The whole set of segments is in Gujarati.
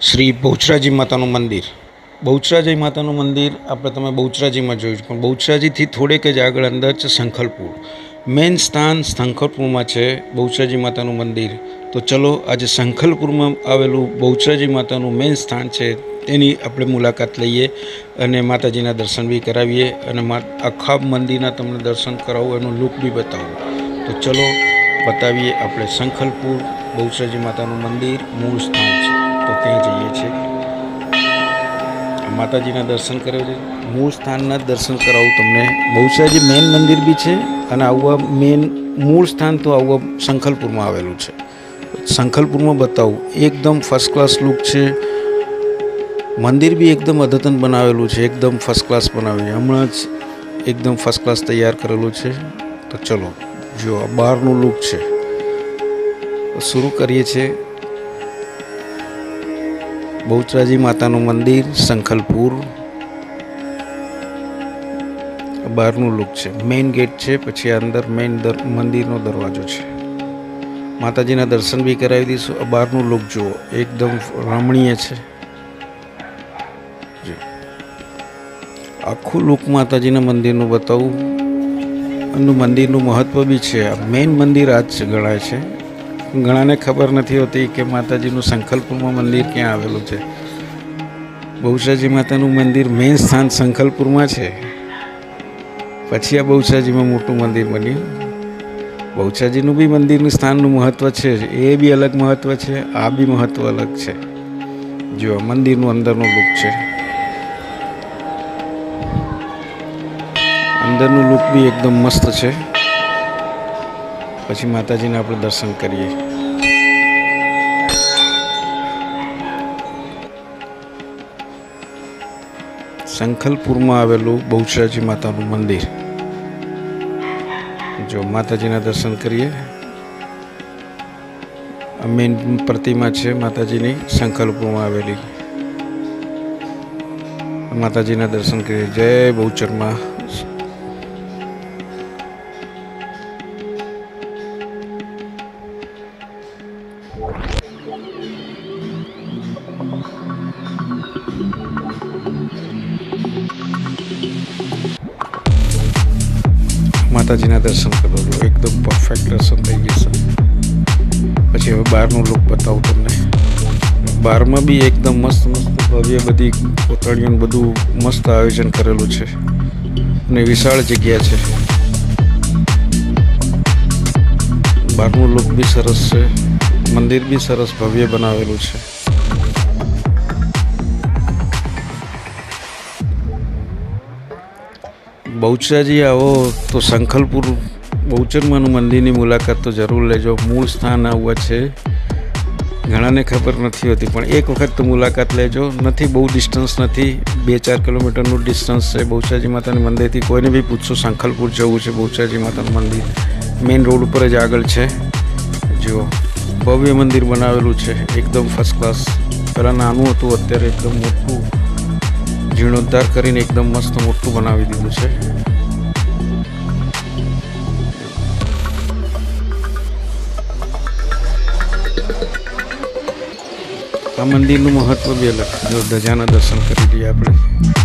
શ્રી બહુચરાજી માતાનું મંદિર। બહુચરાજી માતાનું મંદિર આપણે તમે બહુચરાજીમાં જોયું છે, પણ બહુચરાજીથી થોડેક જ આગળ અંદર છે શંખલપુર। મેઇન સ્થાન શંખલપુરમાં છે બહુચરાજી માતાનું મંદિર। તો ચલો આજે શંખલપુરમાં આવેલું બહુચરાજી માતાનું મેઇન સ્થાન છે તેની આપણે મુલાકાત લઈએ અને માતાજીના દર્શન બી કરાવીએ અને આખા મંદિરના તમને દર્શન કરાવું, એનું લુક બી બતાવું। તો ચલો બતાવીએ આપણે શંખલપુર બહુચરાજી માતાનું મંદિર મૂળ સ્થાન છે, તો ત્યાં જઈએ છીએ। માતાજીના દર્શન કરે છે, મૂળ સ્થાનના દર્શન કરાવું તમને। બહુચરાજી મેઇન મંદિર બી છે અને આવું મેઇન મૂળ સ્થાન તો આવું શંખલપુરમાં આવેલું છે। શંખલપુરમાં બતાવું, એકદમ ફર્સ્ટ ક્લાસ લુક છે। મંદિર બી એકદમ અદ્યતન બનાવેલું છે, એકદમ ફર્સ્ટ ક્લાસ બનાવ્યું, હમણાં જ એકદમ ફર્સ્ટ ક્લાસ તૈયાર કરેલું છે। તો ચલો જો આ બહારનું લુક છે, શરૂ કરીએ છીએ। બહુચરાજી માતાનું મંદિર શંખલપુર, બહારનું લુક છે, મેઇન ગેટ છે, પછી અંદર મેઇન મંદિરનો દરવાજો છે। માતાજીના દર્શન બી કરાવી દઈશું। આ બહારનું લુક જુઓ, એકદમ રમણીય છે। આખું લુક માતાજીના મંદિરનું બતાવું અને મંદિરનું મહત્વ બી છે। આ મેઇન મંદિર આ જ ગણાય છે। ઘણાને ખબર નથી હોતી કે માતાજીનું શંખલપુરમાં મંદિર ક્યાં આવેલું છે। બહુચરાજી માતાનું મંદિર મેઇન સ્થાન શંખલપુરમાં છે, પછી આ બહુચરાજીમાં મોટું મંદિર બન્યું। બહુચરાજીનું બી મંદિરનું સ્થાનનું મહત્વ છે, એ બી અલગ મહત્વ છે, આ બી મહત્વ અલગ છે। જો મંદિરનું અંદરનું લુક છે, અંદરનું લુક બી એકદમ મસ્ત છે। પછી માતાજીને આપણે દર્શન કરીએ। શંખલપુરમાં આવેલું બહુચરાજી માતાનું મંદિર, જો માતાજીના દર્શન કરીએ। આ મેઇન પ્રતિમા છે માતાજીની શંખલપુરમાં આવેલી। માતાજીના દર્શન કરીએ। જય બહુચરમાં। માતાજીના દર્શન કરો, એકદમ પરફેક્ટ દર્શન થઈ જશે। પછી હવે બહારનું લુક બતાવું તમને। બહારમાં બી એકદમ મસ્ત મસ્ત ભવ્ય બધી કોતરણીઓ બધું મસ્ત આયોજન કરેલું છે અને વિશાળ જગ્યા છે। બહારનું લુક બી સરસ છે, મંદિર બી સરસ ભવ્ય બનાવેલું છે। બહુચરાજી આવો તો શંખલપુર બહુચરમાનું મંદિરની મુલાકાત તો જરૂર લેજો। મૂળ સ્થાન આવું છે, ઘણાને ખબર નથી હોતી, પણ એક વખત તો મુલાકાત લેજો। નથી બહુ ડિસ્ટન્સ નથી, 2-4 કિલોમીટરનું ડિસ્ટન્સ છે બહુચરાજી માતાના મંદિરથી। કોઈને બી પૂછશો શંખલપુર જવું છે, બહુચરાજી માતાનું મંદિર મેઇન રોડ ઉપર જ આગળ છે। જો ભવ્ય મંદિર બનાવેલું છે, એકદમ ફર્સ્ટ ક્લાસ। પહેલાં નાનું હતું, અત્યારે એકદમ મોટું જીર્ણોદ્ધાર કરીને એકદમ મસ્ત મોટું બનાવી દીધું છે। આ મંદિરનું મહત્વ બી અલગ। જો ધજાના દર્શન કરી લઈએ આપણે।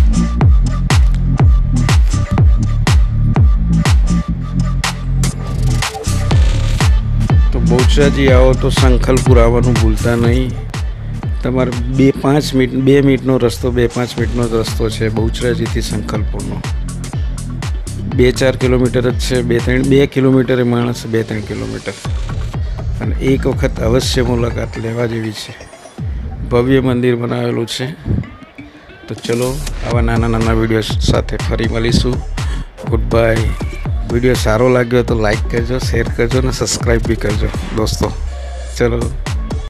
તો બહુચરાજી આવો તો શંખલપુર આવવાનું ભૂલતા નહીં। તમારે 2 મિનિટનો રસ્તો 2-5 મિનિટનો રસ્તો છે બહુચરાજીથી શંખલપુરનો। 2-4 કિલોમીટર જ છે, 2 કિલોમીટર માણસ 2-3 કિલોમીટર, અને એક વખત અવશ્ય મુલાકાત લેવા જેવી છે। ભવ્ય મંદિર બનાવેલું છે। તો ચલો આવા નાના નાના વિડીયો સાથે ફરી મળીશું। Good bye. વિડીયો સારો લાગ્યો તો લાઈક કરજો, શેર કરજો અને સબસ્ક્રાઈબ બી કરજો દોસ્તો। ચલો।